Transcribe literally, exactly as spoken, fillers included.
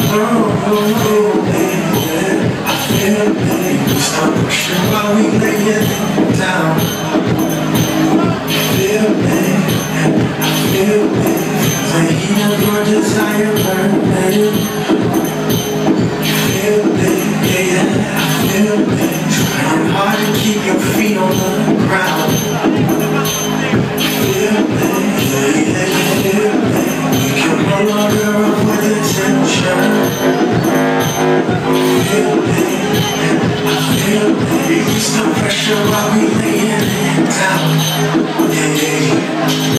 feel big, I feel big. Stop pushing while we lay it down. Feel big, I feel big. The heat of your desire burning. Feel big, yeah, I feel big. Trying hard to keep your feet on the ground. Feel big, yeah, yeah, feel big. We can no longer avoid the tension. Feel big, I feel big. Release the pressure while we laying it down. Yeah, yeah, yeah.